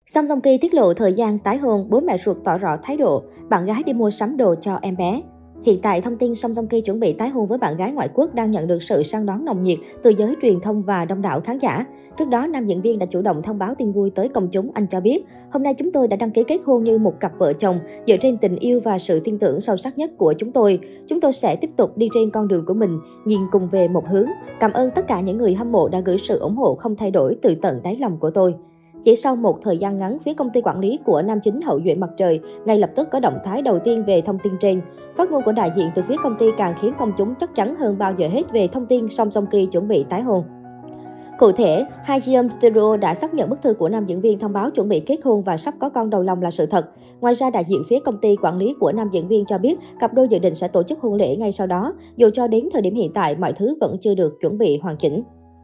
Song Joong Ki tiết lộ thời gian tái hôn, bố mẹ ruột tỏ rõ thái độ, bạn gái đi mua sắm đồ cho em bé. Hiện tại, thông tin Song Joong Ki chuẩn bị tái hôn với bạn gái ngoại quốc đang nhận được sự săn đón nồng nhiệt từ giới truyền thông và đông đảo khán giả. Trước đó, nam diễn viên đã chủ động thông báo tin vui tới công chúng. Anh cho biết, hôm nay chúng tôi đã đăng ký kết hôn như một cặp vợ chồng, dựa trên tình yêu và sự tin tưởng sâu sắc nhất của chúng tôi. Chúng tôi sẽ tiếp tục đi trên con đường của mình, nhìn cùng về một hướng. Cảm ơn tất cả những người hâm mộ đã gửi sự ủng hộ không thay đổi từ tận đáy lòng của tôi. Chỉ sau một thời gian ngắn, phía công ty quản lý của nam chính Hậu duệ mặt trời ngay lập tức có động thái đầu tiên về thông tin trên. Phát ngôn của đại diện từ phía công ty càng khiến công chúng chắc chắn hơn bao giờ hết về thông tin Song Joong Ki chuẩn bị tái hôn. Cụ thể, Haejeon Studio đã xác nhận bức thư của nam diễn viên thông báo chuẩn bị kết hôn và sắp có con đầu lòng là sự thật. Ngoài ra, đại diện phía công ty quản lý của nam diễn viên cho biết cặp đôi dự định sẽ tổ chức hôn lễ ngay sau đó, dù cho đến thời điểm hiện tại mọi thứ vẫn chưa được chuẩn bị hoàn chỉnh.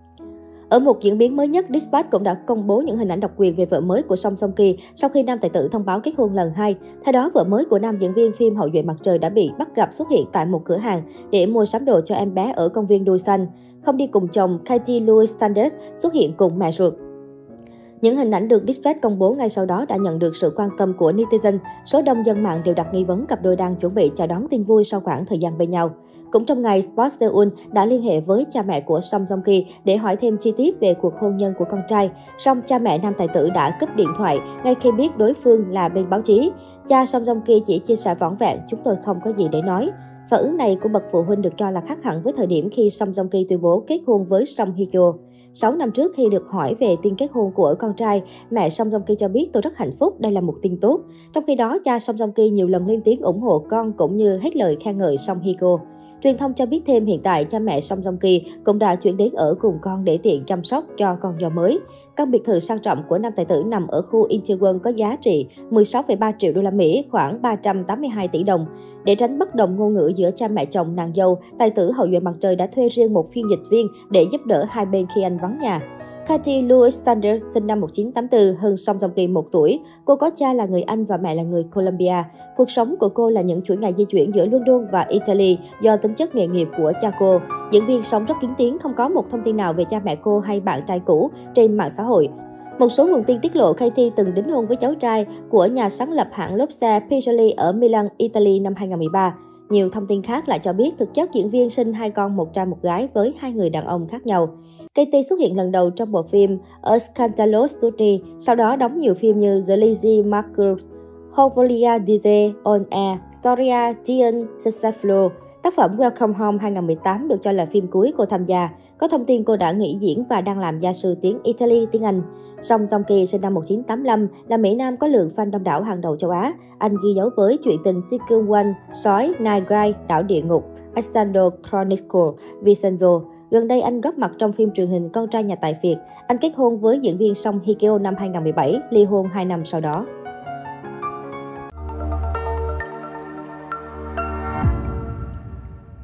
Ở một diễn biến mới nhất, Dispatch cũng đã công bố những hình ảnh độc quyền về vợ mới của Song Joong Ki sau khi nam tài tử thông báo kết hôn lần 2. Theo đó, vợ mới của nam diễn viên phim Hậu duệ mặt trời đã bị bắt gặp xuất hiện tại một cửa hàng để mua sắm đồ cho em bé ở công viên Busan. Không đi cùng chồng, Katie Louise Sanders xuất hiện cùng mẹ ruột. Những hình ảnh được Dispatch công bố ngay sau đó đã nhận được sự quan tâm của netizen. Số đông dân mạng đều đặt nghi vấn cặp đôi đang chuẩn bị chào đón tin vui sau khoảng thời gian bên nhau. Cũng trong ngày, Sport Seoul đã liên hệ với cha mẹ của Song Joong Ki để hỏi thêm chi tiết về cuộc hôn nhân của con trai. Song cha mẹ nam tài tử đã cúp điện thoại ngay khi biết đối phương là bên báo chí. Cha Song Joong Ki chỉ chia sẻ vỏn vẹn, chúng tôi không có gì để nói. Phản ứng này của bậc phụ huynh được cho là khác hẳn với thời điểm khi Song Joong Ki tuyên bố kết hôn với Song Hye Kyo. 6 năm trước khi được hỏi về tin kết hôn của con trai, mẹ Song Joong Ki cho biết tôi rất hạnh phúc, đây là một tin tốt. Trong khi đó, cha Song Joong Ki nhiều lần lên tiếng ủng hộ con cũng như hết lời khen ngợi Song Hye Kyo. Truyền thông cho biết thêm hiện tại cha mẹ Song Joong Ki cũng đã chuyển đến ở cùng con để tiện chăm sóc cho con dâu mới. Căn biệt thự sang trọng của nam tài tử nằm ở khu Incheon có giá trị 16,3 triệu đô la Mỹ, khoảng 382 tỷ đồng. Để tránh bất đồng ngôn ngữ giữa cha mẹ chồng nàng dâu, tài tử Hậu duệ mặt trời đã thuê riêng một phiên dịch viên để giúp đỡ hai bên khi anh vắng nhà. Katie Louise Sanders sinh năm 1984, hơn Song Joong Ki 1 tuổi. Cô có cha là người Anh và mẹ là người Colombia. Cuộc sống của cô là những chuỗi ngày di chuyển giữa London và Italy do tính chất nghề nghiệp của cha cô. Diễn viên sống rất kín tiếng, không có một thông tin nào về cha mẹ cô hay bạn trai cũ trên mạng xã hội. Một số nguồn tin tiết lộ Katie từng đính hôn với cháu trai của nhà sáng lập hãng lốp xe Pirelli ở Milan, Italy năm 2013. Nhiều thông tin khác lại cho biết thực chất diễn viên sinh 2 con một trai một gái với 2 người đàn ông khác nhau. Katie xuất hiện lần đầu trong bộ phim A Scandalous Story, sau đó đóng nhiều phim như The Lizzie McGuire, Hovolia Dite On Air, Storia Dian Sessaflo. Tác phẩm Welcome Home 2018 được cho là phim cuối cô tham gia. Có thông tin cô đã nghỉ diễn và đang làm gia sư tiếng Italy, tiếng Anh. Song Joong Ki sinh năm 1985 là Mỹ Nam có lượng fan đông đảo hàng đầu châu Á. Anh ghi dấu với chuyện tình Sequel One, Sói, Night Guy, Đảo Địa Ngục, Extendo Chronicle, Vincenzo. Gần đây anh góp mặt trong phim truyền hình Con trai nhà tài phiệt. Anh kết hôn với diễn viên Song Hye Kyo năm 2017, ly hôn 2 năm sau đó.